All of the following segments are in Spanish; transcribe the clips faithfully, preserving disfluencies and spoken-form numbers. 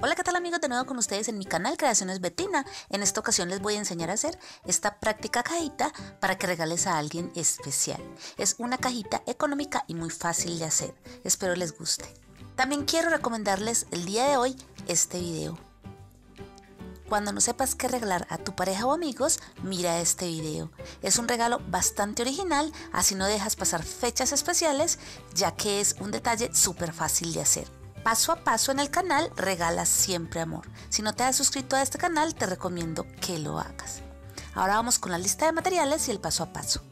Hola, ¿qué tal amigos? De nuevo con ustedes en mi canal Creaciones Betina. En esta ocasión les voy a enseñar a hacer esta práctica cajita para que regales a alguien especial. Es una cajita económica y muy fácil de hacer. Espero les guste. También quiero recomendarles el día de hoy este video. Cuando no sepas qué regalar a tu pareja o amigos, mira este video. Es un regalo bastante original, así no dejas pasar fechas especiales, ya que es un detalle súper fácil de hacer. Paso a paso en el canal Regala Siempre Amor. Si no te has suscrito a este canal, te recomiendo que lo hagas. Ahora vamos con la lista de materiales y el paso a paso.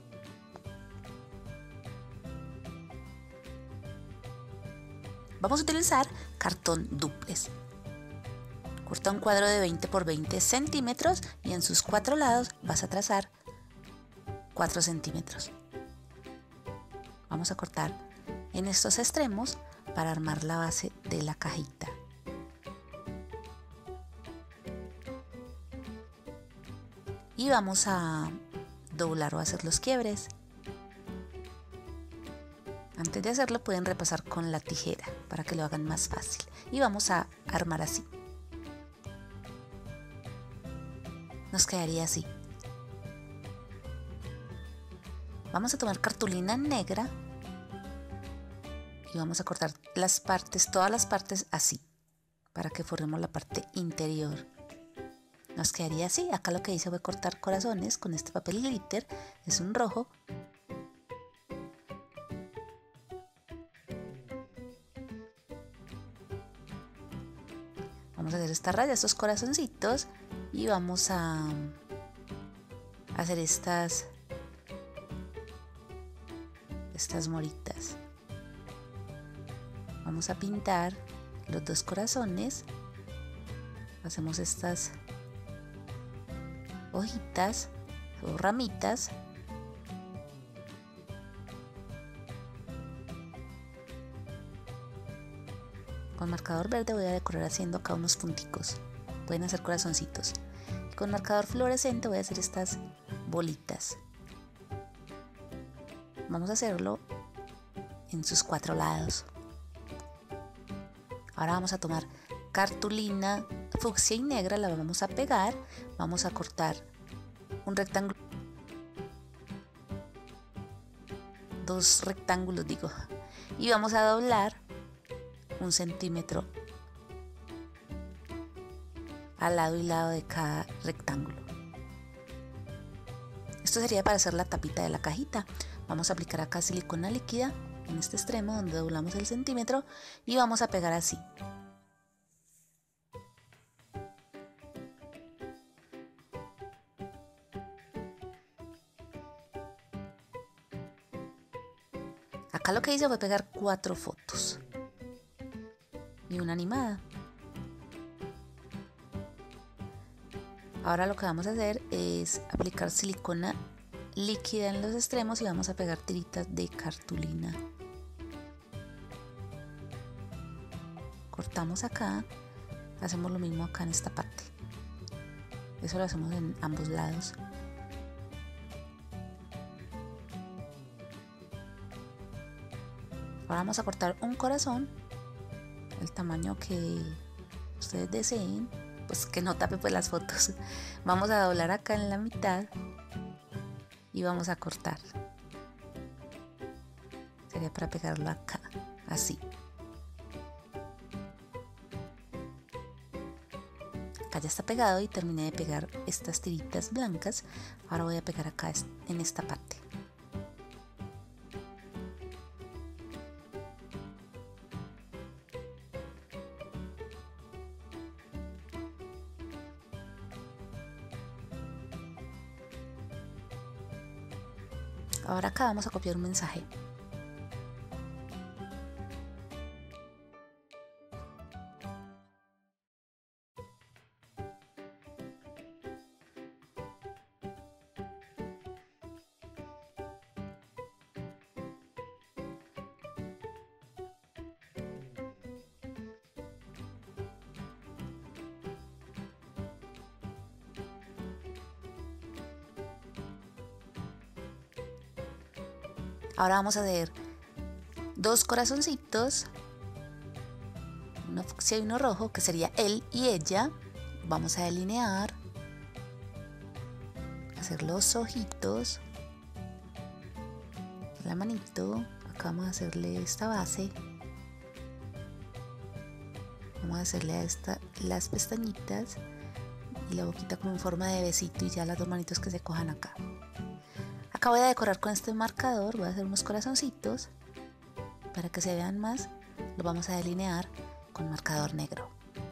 Vamos a utilizar cartón dúplex. Corta un cuadro de veinte por veinte centímetros y en sus cuatro lados vas a trazar cuatro centímetros. Vamos a cortar en estos extremos para armar la base de la cajita. Y vamos a doblar o hacer los quiebres. Antes de hacerlo pueden repasar con la tijera para que lo hagan más fácil. Y vamos a armar así. Nos quedaría así. Vamos a tomar cartulina negra y vamos a cortar las partes, todas las partes así, para que formemos la parte interior. Nos quedaría así. Acá lo que hice fue cortar corazones con este papel glitter, es un rojo. Vamos a hacer esta raya, estos corazoncitos, y vamos a hacer estas, estas moritas. Vamos a pintar los dos corazones, hacemos estas hojitas o ramitas. Con marcador verde voy a decorar haciendo acá unos punticos, pueden hacer corazoncitos. Y con marcador fluorescente voy a hacer estas bolitas. Vamos a hacerlo en sus cuatro lados. Ahora vamos a tomar cartulina fucsia y negra, la vamos a pegar, vamos a cortar un rectángulo, dos rectángulos digo, y vamos a doblar un centímetro al lado y lado de cada rectángulo. Esto sería para hacer la tapita de la cajita. Vamos a aplicar acá silicona líquida en este extremo donde doblamos el centímetro y vamos a pegar así. Acá lo que hice fue pegar cuatro fotos y una animada. Ahora lo que vamos a hacer es aplicar silicona líquida en los extremos y vamos a pegar tiritas de cartulina. Cortamos acá, hacemos lo mismo acá en esta parte. Eso lo hacemos en ambos lados. Ahora vamos a cortar un corazón, el tamaño que ustedes deseen, pues que no tape pues las fotos. Vamos a doblar acá en la mitad y vamos a cortar. Sería para pegarlo acá, así. Acá ya está pegado y terminé de pegar estas tiritas blancas. Ahora voy a pegar acá en esta parte. Ahora acá vamos a copiar un mensaje. Ahora vamos a hacer dos corazoncitos, una si hay uno rojo, que sería él y ella, vamos a delinear, hacer los ojitos, la manito, acá vamos a hacerle esta base, vamos a hacerle a esta las pestañitas y la boquita como en forma de besito y ya las dos manitos que se cojan acá. Acá voy a decorar con este marcador, voy a hacer unos corazoncitos para que se vean más, lo vamos a delinear con marcador negro.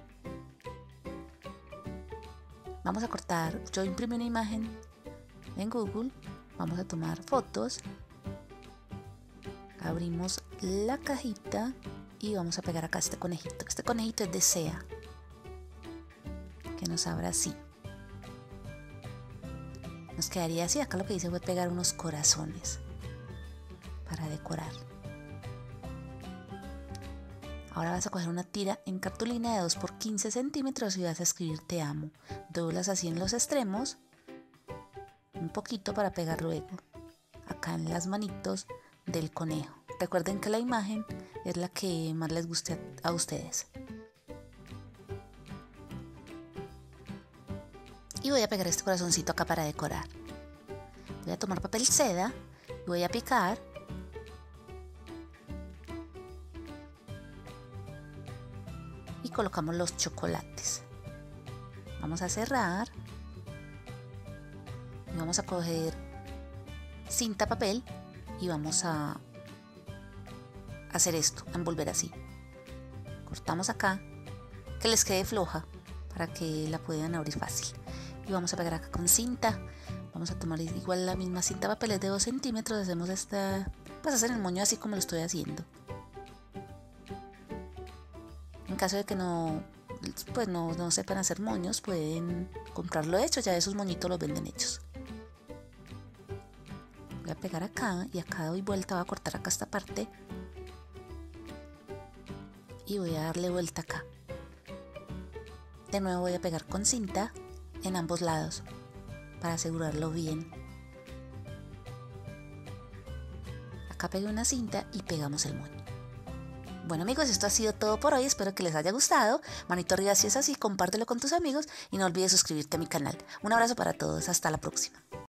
Vamos a cortar, yo imprimí una imagen en Google, vamos a tomar fotos, abrimos la cajita y vamos a pegar acá este conejito. Este conejito es de seda, que nos abra así. Nos quedaría así. Acá lo que hice fue pegar unos corazones para decorar. Ahora vas a coger una tira en cartulina de dos por quince centímetros y vas a escribir te amo. Doblas así en los extremos, un poquito para pegar luego acá en las manitos del conejo. Recuerden que la imagen es la que más les guste a, a ustedes. Y voy a pegar este corazoncito acá para decorar. Voy a tomar papel seda y voy a picar. Y colocamos los chocolates. Vamos a cerrar. Y vamos a coger cinta papel y vamos a hacer esto, a envolver así. Cortamos acá, que les quede floja para que la puedan abrir fácil. Y vamos a pegar acá con cinta. Vamos a tomar igual la misma cinta papel, es de dos centímetros. Hacemos esta, pues hacer el moño así como lo estoy haciendo. En caso de que no, pues no, no sepan hacer moños, pueden comprarlo hecho, ya esos moñitos los venden hechos. Voy a pegar acá y acá doy vuelta, voy a cortar acá esta parte y voy a darle vuelta acá. De nuevo voy a pegar con cinta en ambos lados para asegurarlo bien. Acá pegué una cinta y pegamos el moño. Bueno amigos, esto ha sido todo por hoy, espero que les haya gustado. Manito arriba si es así, compártelo con tus amigos y no olvides suscribirte a mi canal. Un abrazo para todos, hasta la próxima.